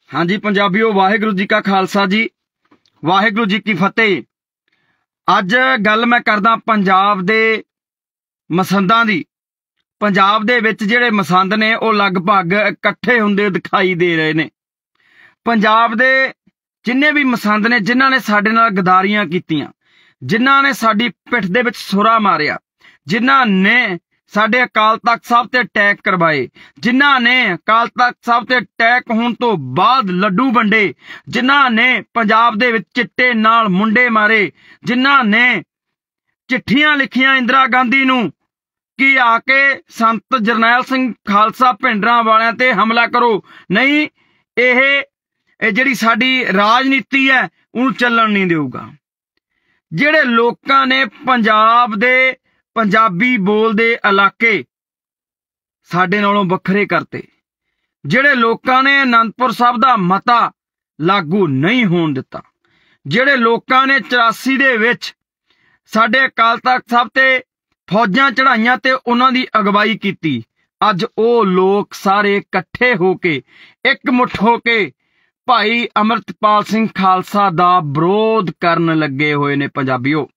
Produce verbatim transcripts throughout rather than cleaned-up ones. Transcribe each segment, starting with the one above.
हाँ जी पंजाबियों, वाहिगुरू जी का खालसा जी, वाहिगुरू जी की फतेह। अज गल मैं करदा पंजाब दे मसंदां दी। पंजाब दे विच जिहड़े मसंद ने वो लगभग इकट्ठे हुंदे दिखाई दे रहे ने। पंजाब दे जिन्ने भी मसंद ने, जिन्हां ने साडे नाल गदारियां कीतियां, जिन्हां ने साडी पिठ दे विच सुरा मारिया, जिन्हां ने साडे अकाल तख्त साहब ते अटैक करवाए, जिन्हां ने अकाल तख्त साहब ते अटैक होण तो बाद लड्डू वंडे, जिन्हां ने पंजाब दे विच चिट्टे नाल मुंडे मारे, जिन्हां ने चिट्ठियां लिखियां इंदिरा गांधी नूं कि आके संत जरनैल सिंह खालसा भिंडरां वालियां ते हमला करो, नहीं यह जिहड़ी साडी राजनीति है उहनूं चलण नहीं देऊगा। जिहड़े लोकां ने पंजाब दे पंजाबी बोलदे इलाके साडे नालों वखरे करते, जिहड़े लोकां ने आनंदपुर साहब दा मता लागू नहीं होण दिता, जिहड़े लोकां ने चौरासी दे विच साडे अकाल तख्त साहब ते फौजां चढ़ाइयां ते उन्हां दी अगवाई कीती, अज ओ लोग सारे इकट्ठे होके एक मुठ होके भाई अमृतपाल सिंह खालसा दा विरोध करन लगे होए ने। पंजाबियों,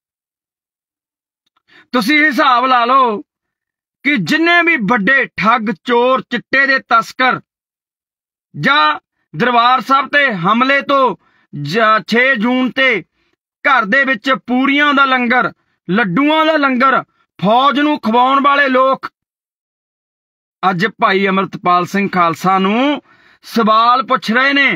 तुसी हिसाब ला लो कि जिन्ने भी बड़े ठग चोर चिट्टे दे तस्कर जां दरबार साहब ते हमले तो छे जून ते घर दे विच पूरियां दा लंगर, लड्डूआं दा लंगर फौज नूं खवाउण वाले लोग अज भाई अमृतपाल सिंह खालसा नूं सवाल पुछ रहे ने।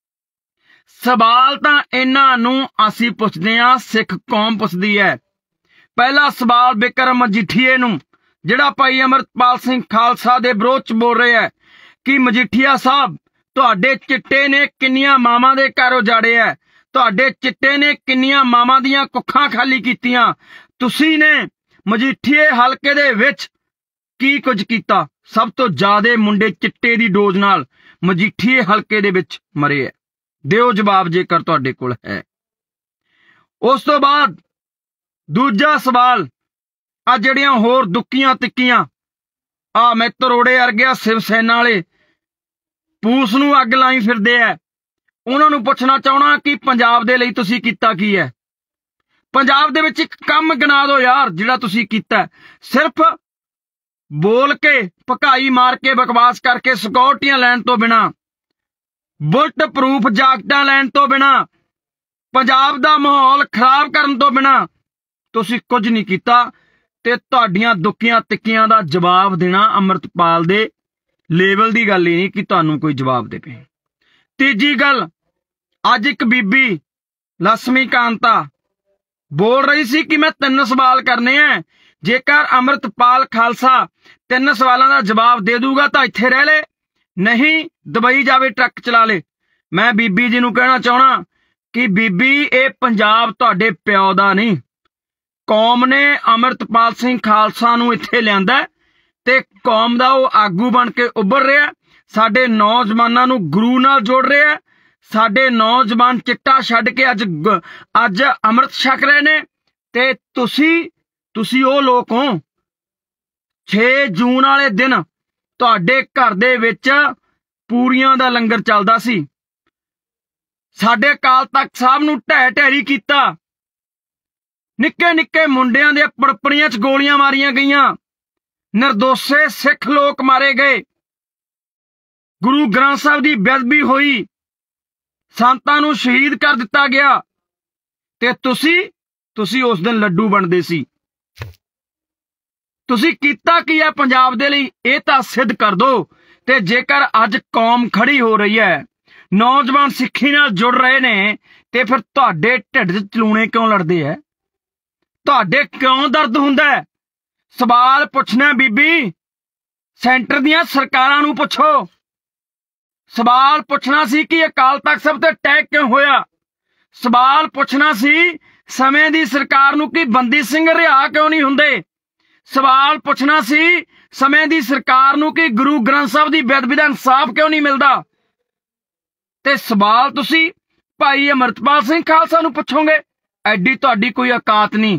सवाल तां इन्हां नूं असीं पुछदे हां, सिख कौम पुछदी है। पहला सवाल बिक्रम मजीठीए नूं, जिहड़ा भाई अमृतपाल सिंह खालसा दे विरोध च बोल रहे है कि मजीठीआ साहब तुहाडे चिट्टे ने किन्नियां मावां दे घर उजाड़े है, तुहाडे चिट्टे ने किन्नियां मावां दियां कुखां खाली कीतियां, तुसीं ने मजीठीए हलके दे विच की कुछ कीता। सब तो ज्यादा मुंडे चिट्टे दी डोज नाल मजीठीए हलके दे विच मरे है। दिओ जवाब जेकर तुहाडे कोल है। उस तो बाद दूजा सवाल, आ जिहड़ियां होर दुक्कियां तिक्कियां आ मित्र रोड़े अरगिया शिव सेना वाले पूस नूं अग लाई फिरदे है, उन्हां नूं पुछना चाहना कि पंजाब दे लई तुसीं कीता की है। पंजाब दे विच इक काम गिना दो यार जिहड़ा तुसीं कीता। सिर्फ बोल के भकाई मार के बकवास करके सिक्योरिटियां लैण तो बिना, बुलट प्रूफ जाकटां लैण तो बिना, पंजाब दा माहौल खराब करन तो बिना तुसीं कुछ नहीं कीता। ते तुहाडीआं दुक्कियां तिक्कियां दा जवाब देना अमृतपाल दे लेवल दी गल ही नहीं कि तुहानूं कोई जवाब देवे। तीजी गल, अज एक बीबी लक्ष्मी कांता बोल रही सी कि मैं तीन सवाल करने हैं, जेकर अमृतपाल खालसा तीन सवालों का जवाब दे दूगा तो इत्थे रह ले, नहीं दुबई जावे ट्रक चला ले। मैं बीबी जी नूं कहना चाहना कि बीबी ये पंजाब तुहाडे प्यो दा नहीं, कौम ने अमृतपाल सिंह खालसा नूं इत्थे लिआंदा ते कौम दा वो आगू बन के उभर रहा, साडे नौजवानां नूं गुरु नाल जोड़ रहा, साडे नौजवान चिट्टा छड्ड के अज अज अमृत छक रहे ने। ते तुसी तुसी ओ लोग हो, छे जून वाले दिन तुहाडे घर दे विच पूरियां दा लंगर चलदा सी, साडे अकाल तख्त साहब नूं ढै ढेरी कीता, निक्के निक्के मुंडियां दे पड़पड़ियां च गोलियां मारियां गईयां, निर्दोषे सिख लोग मारे गए, गुरु ग्रंथ साहब दी बेअदबी हुई, संतां नूं शहीद कर दिता गया, ते तुसी तुसी उस दिन लड्डू वंडदे सी। तुसी कीता की है पंजाब दे लई, इह तां सिद्ध कर दो। ते जेकर अज कौम खड़ी हो रही है, नौजवान सिक्खी नाल जुड़ रहे ने, ते फिर तुहाडे ढिड च चलूणे क्यों लड़दे है, तुहाडे क्यों दर्द हुंदा है। सवाल पुछना बीबी, सेंटर दियां सरकारां नूं पुछो। सवाल पुछना सी कि अकाल तख्त साहब ते अटैक क्यों होया। सवाल पुछना सी समय दी सरकार नूं कि बंदी सिंह रिहा क्यों नहीं हुंदे। सवाल पुछना सी समय दी सरकार नूं कि गुरु ग्रंथ साहब दी बेअदबी दा इंसाफ क्यों नहीं मिलदा। ते सवाल तुसी भाई अमृतपाल सिंह खालसा नूं पुछोगे। एडी तुहाडी कोई औकात नहीं,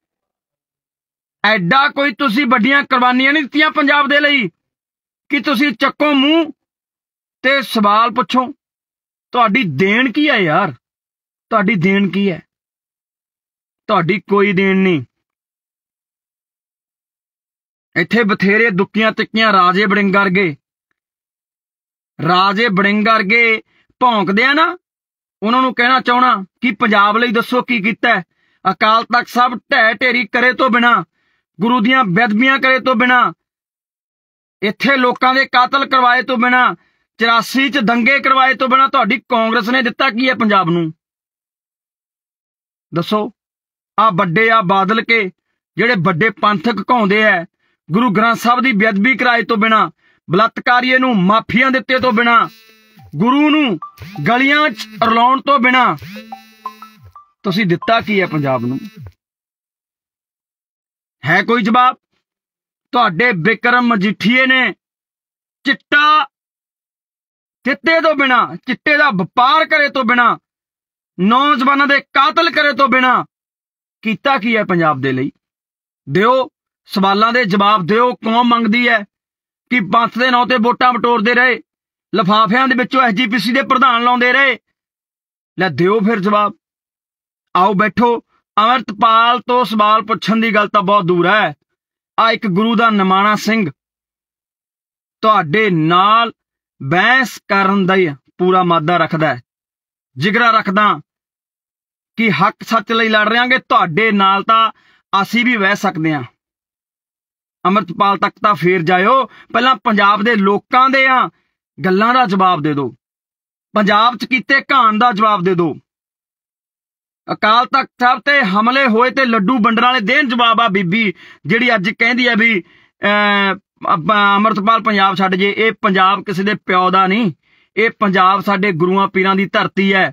एडा कोई तुसी वड्डियां कुर्बानियां नहीं दित्तियां पंजाब दे लई कि तुसी चक्को मूंह ते सवाल पुछो। ਤੁਹਾਡੀ ਦੇਣ ਕੀ ਹੈ ਯਾਰ? ਤੁਹਾਡੀ ਦੇਣ ਕੀ ਹੈ? ਤੁਹਾਡੀ ਕੋਈ ਦੇਣ ਨਹੀਂ। ਇੱਥੇ ਬਥੇਰੇ ਦੁੱਕੀਆਂ ਤਿੱਕੀਆਂ ਰਾਜੇ ਵੜਿੰਗ ਵਰਗੇ ਰਾਜੇ ਵੜਿੰਗ ਵਰਗੇ ਭੌਂਕਦੇ ਆ ਨਾ, ਉਹਨਾਂ ਨੂੰ ਕਹਿਣਾ ਚਾਹਣਾ ਕਿ ਪੰਜਾਬ ਲਈ ਦੱਸੋ ਕੀ ਕੀਤਾ। ਅਕਾਲ ਤਖਤ ਸਾਹਿਬ ਢਹਿ ਢੇਰੀ ਕਰੇ ਤੋਂ ਬਿਨਾਂ, ਗੁਰੂ ਦੀਆਂ ਬੇਅਦਬੀਆਂ ਕਰੇ ਤੋਂ ਬਿਨਾਂ, ਇੱਥੇ ਲੋਕਾਂ ਦੇ ਕਾਤਲ ਕਰਵਾਏ ਤੋਂ ਬਿਨਾਂ, ਚੁਰਾਸੀ ਚ ਦੰਗੇ ਕਰਵਾਏ ਤੋਂ ਬਿਨਾਂ ਤੁਹਾਡੀ ਕਾਂਗਰਸ ਨੇ ਦਿੱਤਾ ਕੀ ਹੈ ਪੰਜਾਬ ਨੂੰ? ਦੱਸੋ। ਆ ਵੱਡੇ ਆ ਬਾਦਲ ਕੇ ਜਿਹੜੇ ਵੱਡੇ ਪੰਥਕ ਘਾਉਂਦੇ ਐ, ਗੁਰੂ ਗ੍ਰੰਥ ਸਾਹਿਬ ਦੀ ਬੇਅਦਬੀ ਕਰਾਏ ਤੋਂ ਬਿਨਾਂ, ਬਲਾਤਕਾਰੀਏ ਨੂੰ ਮਾਫੀਆਂ ਦਿੱਤੇ ਤੋਂ ਬਿਨਾਂ, ਗੁਰੂ ਨੂੰ ਗਲੀਆਂ ਚ ਰਲਾਉਣ ਤੋਂ ਬਿਨਾਂ ਤੁਸੀਂ ਦਿੱਤਾ ਕੀ ਹੈ ਪੰਜਾਬ ਨੂੰ? ਹੈ ਕੋਈ ਜਵਾਬ? ਤੁਹਾਡੇ ਬਿਕਰਮ ਮਜੀਠੀਏ ਨੇ ਚਿੱਟਾ ਚਿੱਟੇ ਤੋਂ ਬਿਨਾਂ, ਚਿੱਟੇ ਦਾ ਵਪਾਰ ਕਰੇ ਤੋਂ ਬਿਨਾਂ, ਨੌਜਵਾਨਾਂ ਦੇ ਕਾਤਲ ਕਰੇ ਤੋਂ ਬਿਨਾਂ ਕੀਤਾ ਕੀ ਹੈ ਪੰਜਾਬ ਦੇ ਲਈ? ਦਿਓ, ਸਵਾਲਾਂ ਦੇ ਜਵਾਬ ਦਿਓ। ਕੌਮ ਮੰਗਦੀ ਹੈ ਕਿ ਪੰਥ ਦੇ ਨਾਂ ਤੇ ਵੋਟਾਂ ਬਟੋਰਦੇ ਰਹੇ, ਲਿਫਾਫਿਆਂ ਦੇ ਵਿੱਚੋਂ ਐਸ ਜੀ ਪੀ ਸੀ ਦੇ ਪ੍ਰਧਾਨ ਲਾਉਂਦੇ ਰਹੇ। ਲੈ ਦਿਓ ਫਿਰ ਜਵਾਬ। ਆਓ ਬੈਠੋ। ਅਮਰਤਪਾਲ ਤੋਂ ਸਵਾਲ ਪੁੱਛਣ ਦੀ ਗੱਲ ਤਾਂ ਬਹੁਤ ਦੂਰ ਹੈ। ਆ ਇੱਕ ਗੁਰੂ ਦਾ ਨਿਮਾਣਾ ਸਿੰਘ ਤੁਹਾਡੇ ਨਾਲ ਬਹਿਸ ਕਰਨ ਦਾ ਪੂਰਾ ਮਾਦਾ ਰੱਖਦਾ ਹੈ, ਜਿਗਰਾ ਰੱਖਦਾ ਕਿ ਹੱਕ ਸੱਚ ਲਈ ਲੜ ਰਹਾਂਗੇ। ਤੁਹਾਡੇ ਨਾਲ ਤਾਂ ਅਸੀਂ ਵੀ ਵਹਿ ਸਕਦੇ ਹਾਂ। ਅਮਰਤਪਾਲ ਤੱਕ ਤਾਂ ਫੇਰ ਜਾਇਓ, ਪਹਿਲਾਂ ਪੰਜਾਬ ਦੇ ਲੋਕਾਂ ਦੇ ਆ ਗੱਲਾਂ ਦਾ ਜਵਾਬ ਦੇ ਦਿਓ, ਪੰਜਾਬ 'ਚ ਕੀਤੇ ਘਾਣ ਦਾ ਜਵਾਬ ਦੇ ਦਿਓ। ਅਕਾਲ ਤਖਤ ਸਾਹਿਬ ਤੇ ਹਮਲੇ ਹੋਏ ਤੇ ਲੱਡੂ ਵੰਡਣ ਵਾਲੇ ਦੇਣ ਜਵਾਬ। ਆ ਬੀਬੀ ਜਿਹੜੀ ਅੱਜ ਕਹਿੰਦੀ ਹੈ ਵੀ ਅਮਰਤਪਾਲ ਪੰਜਾਬ ਛੱਡ ਜੇ, ਇਹ ਪੰਜਾਬ ਕਿਸੇ ਦੇ ਪਿਓ ਦਾ ਨਹੀਂ, ਇਹ ਪੰਜਾਬ ਸਾਡੇ ਗੁਰੂਆਂ ਪੀਰਾਂ ਦੀ ਧਰਤੀ ਹੈ।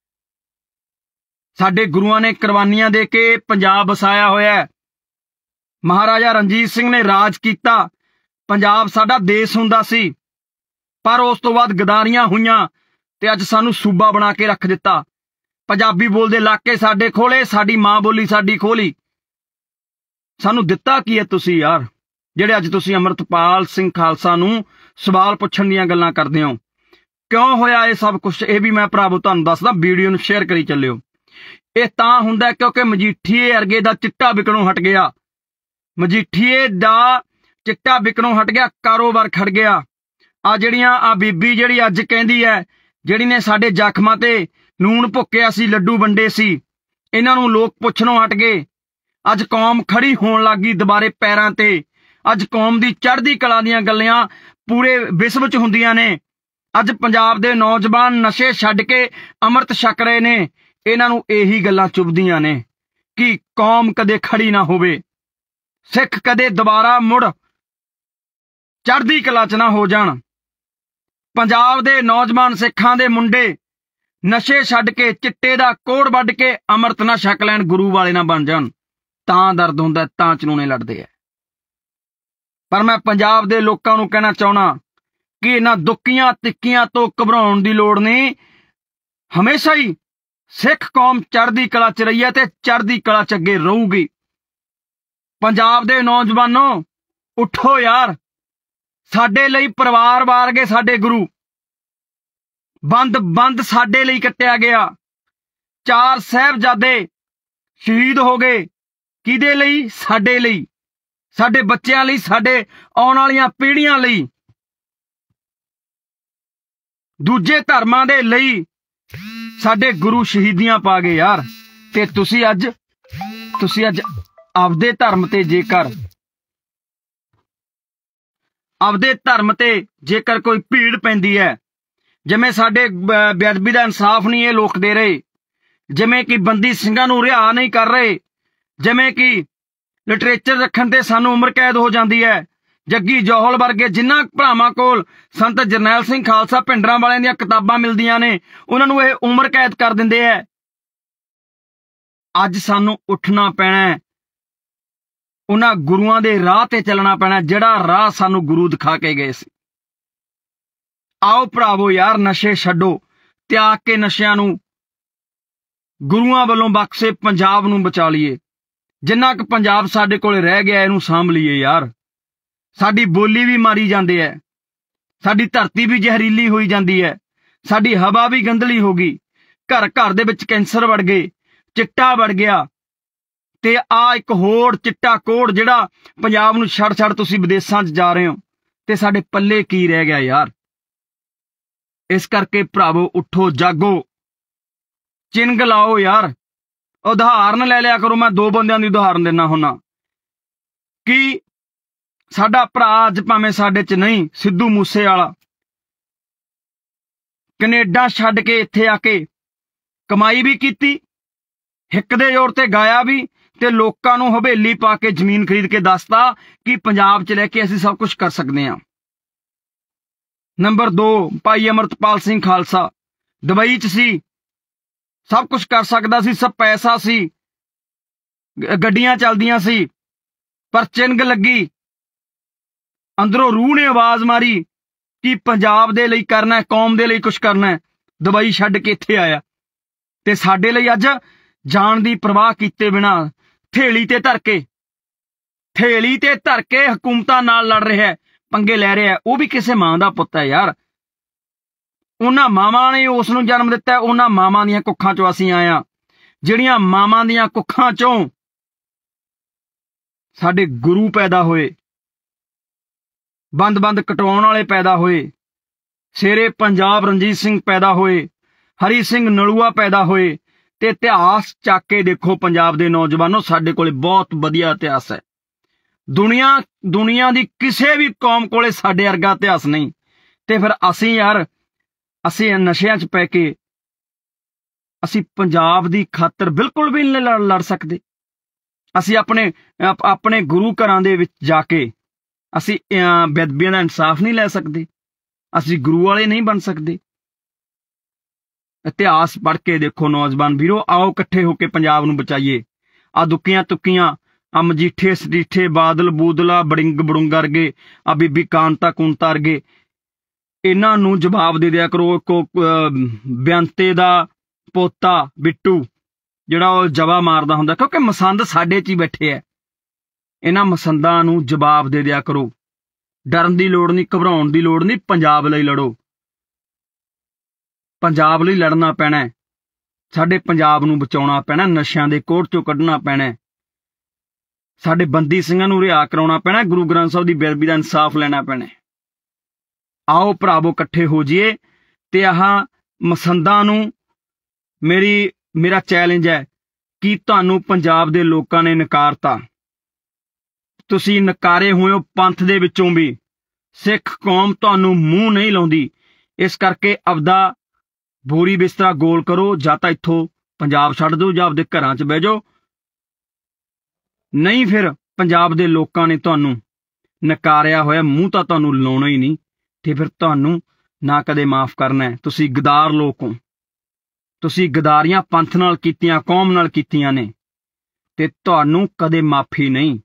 ਸਾਡੇ ਗੁਰੂਆਂ ਨੇ ਕੁਰਬਾਨੀਆਂ ਦੇ ਕੇ ਪੰਜਾਬ ਵਸਾਇਆ ਹੋਇਆ। ਮਹਾਰਾਜਾ ਰਣਜੀਤ ਸਿੰਘ ਨੇ ਰਾਜ ਕੀਤਾ, ਪੰਜਾਬ ਸਾਡਾ ਦੇਸ਼ ਹੁੰਦਾ ਸੀ, ਪਰ ਉਸ ਤੋਂ ਬਾਅਦ ਗਦਾਰੀਆਂ ਹੋਈਆਂ ਤੇ ਅੱਜ ਸਾਨੂੰ ਸੂਬਾ ਬਣਾ ਕੇ ਰੱਖ ਦਿੱਤਾ। ਪੰਜਾਬੀ ਬੋਲਦੇ ਇਲਾਕੇ ਸਾਡੇ ਖੋਲੇ, ਸਾਡੀ ਮਾਂ ਬੋਲੀ ਸਾਡੀ ਖੋਲੀ। ਸਾਨੂੰ ਦਿੱਤਾ ਕੀ ਹੈ ਤੁਸੀਂ ਯਾਰ, ਜਿਹੜੇ ਅੱਜ ਤੁਸੀਂ ਅਮਰਤਪਾਲ ਸਿੰਘ ਖਾਲਸਾ ਨੂੰ ਸਵਾਲ ਪੁੱਛਣ ਦੀਆਂ ਗੱਲਾਂ ਕਰਦੇ ਹੋ? ਕਿਉਂ ਹੋਇਆ ਇਹ ਸਭ ਕੁਛ? ਇਹ ਵੀ ਮੈਂ ਭਰਾਵੋ ਤੁਹਾਨੂੰ ਦੱਸਦਾ, ਵੀਡੀਓ ਨੂੰ ਸ਼ੇਅਰ ਕਰੀ ਚੱਲਿਓ। ਇਹ ਤਾਂ ਹੁੰਦਾ ਕਿਉਂਕਿ ਮਜੀਠੀਏ ਅਰਗੇ ਦਾ ਚਿੱਟਾ ਵਿਕਣੋਂ ਹਟ ਗਿਆ। ਮਜੀਠੀਏ ਦਾ ਚਿੱਟਾ ਵਿਕਣੋਂ ਹਟ ਗਿਆ, ਕਾਰੋਬਾਰ ਖੜ ਗਿਆ। ਆ ਜਿਹੜੀਆਂ ਆ ਬੀਬੀ ਜਿਹੜੀ ਅੱਜ ਕਹਿੰਦੀ ਹੈ, ਜਿਹੜੀ ਨੇ ਸਾਡੇ ਜ਼ਖਮਾਂ ਤੇ ਨੂਣ ਭੁੱਕਿਆ ਸੀ, ਲੱਡੂ ਵੰਡੇ ਸੀ, ਇਹਨਾਂ ਨੂੰ ਲੋਕ ਪੁੱਛਣੋਂ ਹਟ ਗਏ। ਅੱਜ ਕੌਮ ਖੜੀ ਹੋਣ ਲੱਗੀ ਦੁਬਾਰੇ ਪੈਰਾਂ ਤੇ। ਅੱਜ ਕੌਮ ਦੀ ਚੜ੍ਹਦੀ ਕਲਾ ਦੀਆਂ ਗੱਲਾਂ ਪੂਰੇ ਵਿਸ਼ਵ 'ਚ ਹੁੰਦੀਆਂ ਨੇ। ਅੱਜ ਪੰਜਾਬ ਦੇ ਨੌਜਵਾਨ ਨਸ਼ੇ ਛੱਡ ਕੇ ਅੰਮ੍ਰਿਤ ਛਕ ਰਹੇ ਨੇ। ਇਹਨਾਂ ਨੂੰ ਇਹੀ ਗੱਲਾਂ ਚੁਭਦੀਆਂ ਨੇ ਕਿ ਕੌਮ ਕਦੇ ਖੜੀ ਨਾ ਹੋਵੇ, ਸਿੱਖ ਕਦੇ ਦੁਬਾਰਾ ਮੁੜ ਚੜ੍ਹਦੀ ਕਲਾ 'ਚ ਨਾ ਹੋ ਜਾਣ। ਪੰਜਾਬ ਦੇ ਨੌਜਵਾਨ ਸਿੱਖਾਂ ਦੇ ਮੁੰਡੇ ਨਸ਼ੇ ਛੱਡ ਕੇ ਚਿੱਟੇ ਦਾ ਕੋੜ ਵੱਢ ਕੇ ਅੰਮ੍ਰਿਤ ਨਾ ਛਕ ਲੈਣ, ਗੁਰੂ ਵਾਲੇ ਨਾ ਬਣ ਜਾਣ। ਤਾਂ ਦਰਦ ਹੁੰਦਾ, ਤਾਂ ਚਨੂਨੇ ਲੜਦੇ ਆ। ਪਰ ਮੈਂ ਪੰਜਾਬ ਦੇ ਲੋਕਾਂ ਨੂੰ ਕਹਿਣਾ ਚਾਹੁੰਦਾ ਕਿ ਇਹਨਾਂ ਦੁੱਕੀਆਂ ਤਿੱਕੀਆਂ ਤੋਂ ਘਬਰਾਉਣ ਦੀ ਲੋੜ ਨਹੀਂ। ਹਮੇਸ਼ਾ ਹੀ ਸਿੱਖ ਕੌਮ ਚੜ੍ਹਦੀ ਕਲਾ 'ਚ ਰਹੀ ਹੈ ਤੇ ਚੜ੍ਹਦੀ ਕਲਾ 'ਚ ਅੱਗੇ ਰਹੂਗੀ। ਪੰਜਾਬ ਦੇ ਨੌਜਵਾਨੋ ਉੱਠੋ ਯਾਰ, ਸਾਡੇ ਲਈ ਪਰਿਵਾਰ ਵਾਰ ਗਏ ਸਾਡੇ ਗੁਰੂ, ਬੰਦ ਬੰਦ ਸਾਡੇ ਲਈ ਕੱਟਿਆ ਗਿਆ। ਚਾਰ ਸਾਹਿਬਜ਼ਾਦੇ ਸ਼ਹੀਦ ਹੋ ਗਏ, ਕਿਹਦੇ ਲਈ? ਸਾਡੇ ਲਈ, ਸਾਡੇ ਬੱਚਿਆਂ ਲਈ, ਸਾਡੇ ਆਉਣ ਵਾਲੀਆਂ ਪੀੜ੍ਹੀਆਂ ਲਈ, ਦੂਜੇ ਧਰਮਾਂ ਦੇ ਲਈ ਸਾਡੇ ਗੁਰੂ ਸ਼ਹੀਦੀਆਂ ਪਾ ਗਏ ਯਾਰ। ਤੇ ਤੁਸੀਂ ਅੱਜ ਤੁਸੀਂ ਅੱਜ ਆਪਦੇ ਧਰਮ ਤੇ ਜੇਕਰ ਆਪਦੇ ਧਰਮ ਤੇ ਜੇਕਰ ਕੋਈ ਭੀੜ ਪੈਂਦੀ ਹੈ, ਜਿਵੇਂ ਸਾਡੇ ਬੇਅਦਬੀ ਦਾ ਇਨਸਾਫ ਨਹੀਂ ਇਹ ਲੋਕ ਦੇ ਰਹੇ, ਜਿਵੇਂ ਕਿ ਬੰਦੀ ਸਿੰਘਾਂ ਨੂੰ ਰਿਹਾ ਨਹੀਂ ਕਰ ਰਹੇ, ਜਿਵੇਂ ਕਿ ਲਿਟਰੇਚਰ ਰੱਖਣ ਤੇ ਸਾਨੂੰ ਉਮਰ ਕੈਦ ਹੋ ਜਾਂਦੀ ਹੈ, ਜੱਗੀ ਜੋਹਲ ਵਰਗੇ ਜਿਨ੍ਹਾਂ ਭਰਾਵਾਂ ਕੋਲ ਸੰਤ ਜਰਨੈਲ ਸਿੰਘ ਖਾਲਸਾ ਭਿੰਡਰਾਂ ਵਾਲਿਆਂ ਦੀਆਂ ਕਿਤਾਬਾਂ ਮਿਲਦੀਆਂ ਨੇ, ਉਹਨਾਂ ਨੂੰ ਇਹ ਉਮਰ ਕੈਦ ਕਰ ਦਿੰਦੇ ਹੈ। ਅੱਜ ਸਾਨੂੰ ਉੱਠਣਾ ਪੈਣਾ, ਉਹਨਾਂ ਗੁਰੂਆਂ ਦੇ ਰਾਹ ਤੇ ਚੱਲਣਾ ਪੈਣਾ, ਜਿਹੜਾ ਰਾਹ ਸਾਨੂੰ ਗੁਰੂ ਦਿਖਾ ਕੇ ਗਏ ਸੀ। ਆਓ ਭਰਾਵੋ ਯਾਰ, ਨਸ਼ੇ ਛੱਡੋ, ਤਿਆਗ ਕੇ ਨਸ਼ਿਆਂ ਨੂੰ, ਗੁਰੂਆਂ ਵੱਲੋਂ ਬਖਸ਼ੇ ਪੰਜਾਬ ਨੂੰ ਬਚਾ ਲਈਏ। ਜਿੰਨਾ ਕੁ ਪੰਜਾਬ ਸਾਡੇ ਕੋਲ ਰਹਿ ਗਿਆ ਇਹਨੂੰ ਸਾਂਭ ਲਈਏ ਯਾਰ। ਸਾਡੀ ਬੋਲੀ ਵੀ ਮਾਰੀ ਜਾਂਦੀ ਹੈ, ਸਾਡੀ ਧਰਤੀ ਵੀ ਜ਼ਹਿਰੀਲੀ ਹੋਈ ਜਾਂਦੀ ਹੈ, साडी हवा भी गंदली हो गई, घर घर दे विच कैंसर वड़ गए, चिट्टा वड़ गया। ते आ एक होड़ चिट्टा कोड़ जिहड़ा पंजाब नूं छड़ छड़ तुसीं विदेशां 'च जा रहे हो, ते साडे पल्ले की रह गया यार। इस करके भरावो उठो जागो, चिंग लाओ यार। उदाहरण ले लिया करो, मैं दो बंदियां दी उदाहरण देना हुन्ना कि साडा भरा अज भावें साडे च नहीं, सिद्धू मूसे वाला कनेडा छड्ड के इत्थे आके कमाई भी कीती, हिक दे जोर ते गाया भी, ते लोकां नूं हवेली पा के जमीन खरीद के दसता कि पंजाब च लैके असीं सब कुछ कर सकते हैं। नंबर दो, भाई अमरतपाल सिंह खालसा दुबई च सी, सब कुछ कर सकदा सी, सब पैसा सी, गड्डियां चलदियां सी, पर चिंग लगी, अंदरों रूह ने आवाज मारी कि पंजाब दे लई करना है, कौम दे लई कुछ करना है। दुबई छड्ड के इत्थे आया ते साडे लई अज जान दी परवाह कीते बिना थेली ते धर के थेली ते धर के हुकूमतां नाल लड़ रहा है, पंगे लै रहा है। वो भी किसी मां दा पुत्त है यार। उन्हां मावां ने उस नूं जन्म दिता है, उन्हां मावां दीयां कुखां चों असीं आए हां, जिहड़ियां मावां दीयां कुखां चों साडे गुरु पैदा होए, बंद बंद कटाउण वाले पैदा होए, शेरे पंजाब रणजीत सिंह पैदा होए, हरी सिंह नलूआ पैदा होए। ते इतिहास चक के देखो पंजाब दे नौजवानों, साडे कोले बहुत वधिया इतिहास है। दुनिया दुनिया दी किसी भी कौम कोले साडे वर्गा इतिहास नहीं। ते फिर असीं यार असीं नशियां च पै के असीं पंजाब दी खातर बिल्कुल भी नहीं लड़ लड़ सकदे। असीं अपने अपने गुरु घरां दे विच जाके असीं बेदबियां दा इंसाफ नहीं लै सकदे, असीं गुरु वाले नहीं बन सकदे। इतिहास पढ़ के देखो नौजवान वीरो, आओ इकट्ठे होके पंजाब नूं बचाइए। आ दुक्कियां तुक्कियां आ मजीठे सटीठे बादल बूदला बड़िंग बड़ुंगा वर्गे, आ बीबी कांता कुंता वर्गे, इन्हां नूं जवाब दे दिया करो। को बेअंते दा पोता बिट्टू जिहड़ा वो जवा मारदा हुंदा, क्योंकि मसंद साडे च ही बैठे है। इन्हां मसंदां नूं जवाब दे दिया करो। डरन दी लोड़ नहीं, घबराउण दी लोड़ नहीं, पंजाब लई लड़ो। पंजाब लई लड़ना पैना है, साडे पंजाब नूं बचाउणा पैना, नशियां दे कोढ़ चों कढना पैना, साडे बंदी ਸਿੰਘਾਂ नूं रिहा कराउणा पैना, गुरु ग्रंथ साहिब दी बेदबी दा इंसाफ लैना पैना। आओ भरावो इकट्ठे हो जाइए ते आह मसंदां नूं मेरी मेरा चैलेंज है कि तुहानूं पंजाब दे लोकां ने नकारता, तुसीं नकारे होए हो पंथ दे विचों भी, सिख कौम तुहानूं मूँह नहीं लाउंदी। इस करके आपदा बोरी बिस्तरा गोल करो, जां तां इत्थों पंजाब छड्ड दो जां आपदे घरां च बह जाओ, नहीं फिर पंजाब दे लोकां ने तुहानूं नकारिया होया, मूँह तां तुहानूं लाउणा ही नहीं, ते फिर तुहानूं ना कदे माफ़ करना है। तुसीं गदार लोक हो, तुसीं गदारियां पंथ नाल कीतियां, कौम नाल कीतियां ने, ते तुहानूं कदे माफ़ी नहीं।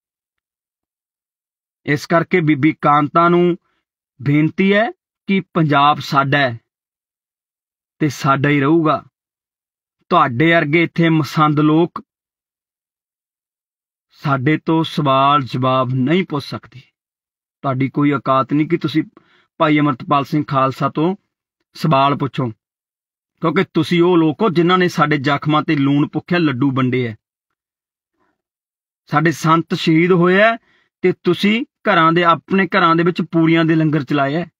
इस करके बीबी कांता नूं बेनती है कि पंजाब साडा है ते साडा ही रहूगा। तुहाडे वर्गे इत्थे मसंद लोक साडे तो सवाल जवाब नहीं पुछ सकदे। तुहाडी कोई औकात नहीं कि तुसीं भाई अमरतपाल सिंह खालसा तो सवाल पुछो, क्योंकि तुसीं वो लोक हो जिन्हां ने साडे जख्मां ते लूण भुक्खे लड्डू वंडे है। साडे संत शहीद होए है ते तुसीं घरां दे अपने घरां दे विच पूरियां दे लंगर चलाए है,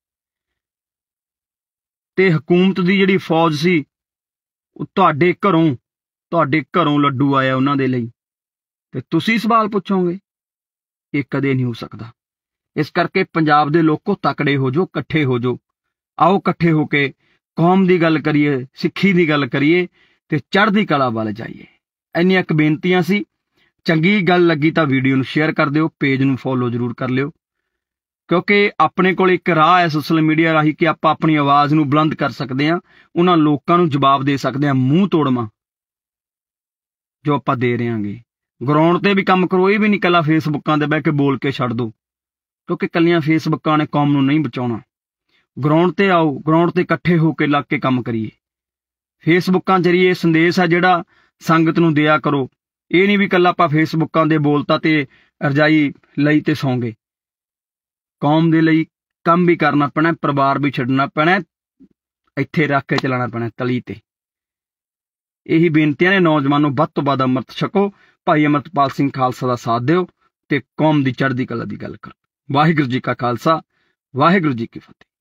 ते हुकूमत दी जिहड़ी फौज सी तुहाडे घरों तुहाडे घरों लड्डू आया उन्हां दे लई, ते तुसीं सवाल पुछोगे? ये कदे नहीं हो सकदा। इस करके पंजाब दे लोको तकड़े हो जो, इकट्ठे हो जो। आओ इकट्ठे होके कौम दी गल करिए, सिक्खी दी गल करिए ते चढ़दी कला वाल जाइए। इन्नियां क बेनतियां सी। चंगी गल लगी तो वीडियो नूं शेयर कर दिओ, पेज नूं फॉलो जरूर कर लिओ, क्योंकि अपने कोल एक राह है सोशल मीडिया राही कि आप अपनी आवाज़ नूं बुलंद कर सकते हैं, उन्हां लोकां नूं जवाब दे सकते हैं मूँह तोड़मा जो आप दे रहे हैं। ग्राउंड ते भी काम करो, ये भी नहीं कला फेसबुकां ते बह के बोल के छड्ड दो, क्योंकि कलियां फेसबुकां ने कौम नूं नहीं बचाउणा। ग्राउंड ते आओ, ग्राउंड ते इकट्ठे होकर लग के काम करिए। फेसबुकां जरिए संदेश है जिहड़ा संगत नूं दिया करो। ये नहीं भी कला आपां फेसबुकां दे बोलता ते रजाई लई ते सौं गए। कौम दे लई काम भी करना पैना, परिवार भी छड्डना पैना, ਇੱਥੇ ਰੱਖ ਕੇ ਚਲਾਉਣਾ ਪੈਣਾ ਤਲੀ ਤੇ। ਇਹੀ ਬੇਨਤੀਆਂ ਨੇ। ਨੌਜਵਾਨੋ, ਵੱਧ ਤੋਂ ਵੱਧ ਅੰਮ੍ਰਿਤ ਛਕੋ, ਭਾਈ ਅਮਰਤਪਾਲ ਸਿੰਘ ਖਾਲਸਾ ਦਾ ਸਾਥ ਦਿਓ ਤੇ ਕੌਮ ਦੀ ਚੜ੍ਹਦੀ ਕਲਾ ਦੀ ਗੱਲ ਕਰੋ। ਵਾਹਿਗੁਰੂ ਜੀ ਕਾ ਖਾਲਸਾ, ਵਾਹਿਗੁਰੂ ਜੀ ਕੀ ਫਤਿਹ।